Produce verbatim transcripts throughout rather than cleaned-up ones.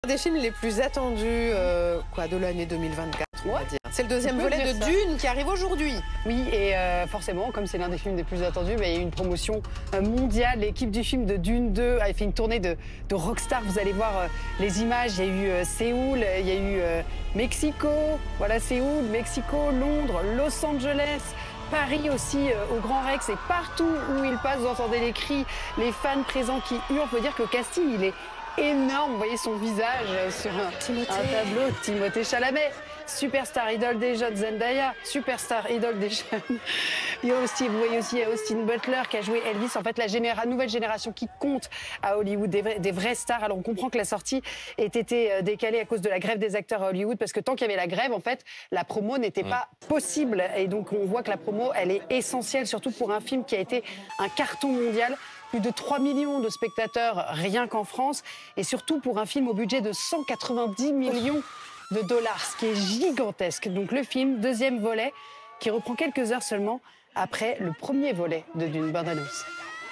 Des films les plus attendus euh, quoi, de l'année deux mille vingt-quatre, on va dire. C'est le deuxième volet de ça. Dune qui arrive aujourd'hui. Oui, et euh, forcément, comme c'est l'un des films les plus attendus, bah, il y a eu une promotion euh, mondiale. L'équipe du film de Dune deux a fait une tournée de, de rockstar. Vous allez voir euh, les images. Il y a eu euh, Séoul, il y a eu euh, Mexico, voilà Séoul, Mexico, Londres, Los Angeles. Paris aussi, euh, au Grand Rex, et partout où il passe, vous entendez les cris, les fans présents qui hurlent. On peut dire que le casting, il est énorme. Vous voyez son visage sur un, un tableau. Timothée Chalamet, superstar idole des jeunes. Zendaya, superstar idole des jeunes. Il y a aussi, vous voyez aussi Austin Butler qui a joué Elvis. En fait, la généra nouvelle génération qui compte à Hollywood, des, vrais, des vraies stars. Alors on comprend que la sortie ait été décalée à cause de la grève des acteurs à Hollywood, parce que tant qu'il y avait la grève, en fait, la promo n'était pas possible. Et donc on voit que la promo, elle est essentielle, surtout pour un film qui a été un carton mondial. Plus de trois millions de spectateurs rien qu'en France, et surtout pour un film au budget de cent quatre-vingt-dix millions de dollars, ce qui est gigantesque. Donc le film, deuxième volet, qui reprend quelques heures seulement après le premier volet de Dune, bande annonce.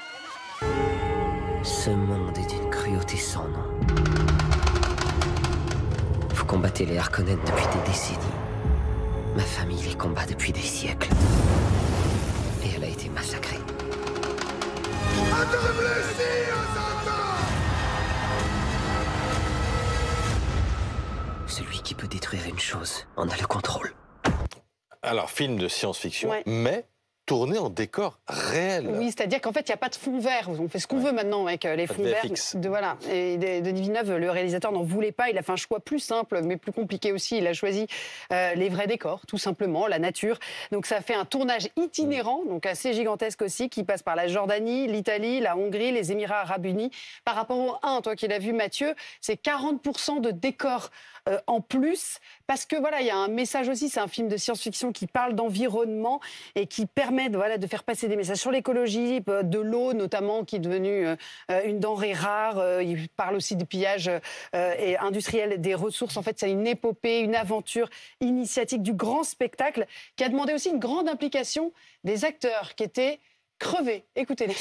Ce monde est d'une cruauté sans nom. Vous combattez les Harkonnen depuis des décennies. Ma famille les combat depuis des siècles. Et elle a été massacrée. Celui qui peut détruire une chose en a le contrôle. Alors, film de science-fiction, ouais. mais tourné en décor réel. Oui, c'est-à-dire qu'en fait, il n'y a pas de fond vert. On fait ce qu'on ouais. veut maintenant avec les fonds verts. De, voilà. Et Denis Villeneuve, le réalisateur, n'en voulait pas. Il a fait un choix plus simple, mais plus compliqué aussi. Il a choisi euh, les vrais décors, tout simplement, la nature. Donc ça fait un tournage itinérant, donc assez gigantesque aussi, qui passe par la Jordanie, l'Italie, la Hongrie, les Émirats Arabes Unis. Par rapport au un, toi qui l'as vu, Mathieu, c'est quarante pour cent de décors euh, en plus, parce que voilà, il y a un message aussi. C'est un film de science-fiction qui parle d'environnement et qui permet De, voilà, de faire passer des messages sur l'écologie, de l'eau notamment, qui est devenue euh, une denrée rare. Euh, il parle aussi du pillage euh, et industriel des ressources. En fait, c'est une épopée, une aventure initiatique, du grand spectacle, qui a demandé aussi une grande implication des acteurs qui étaient crevés. Écoutez-les.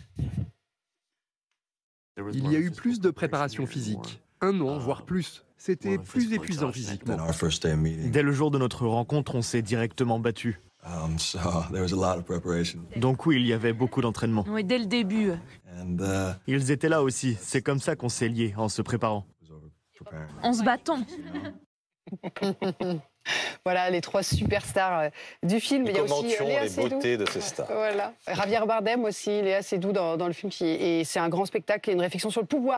Il y a eu plus de préparation physique. Un an, voire plus. C'était plus épuisant physiquement. Dès le jour de notre rencontre, on s'est directement battu. Um, so there was a lot of preparation. Donc oui, il y avait beaucoup d'entraînement. Oui, dès le début. And, uh, Ils étaient là aussi. C'est comme ça qu'on s'est liés, en se préparant. En se battant. Voilà les trois superstars du film. Il y a aussi euh, Léa Seydoux. Les beautés de ces stars. Voilà. Javier Bardem aussi, Léa Seydoux dans, dans le film. Qui, et c'est un grand spectacle et une réflexion sur le pouvoir.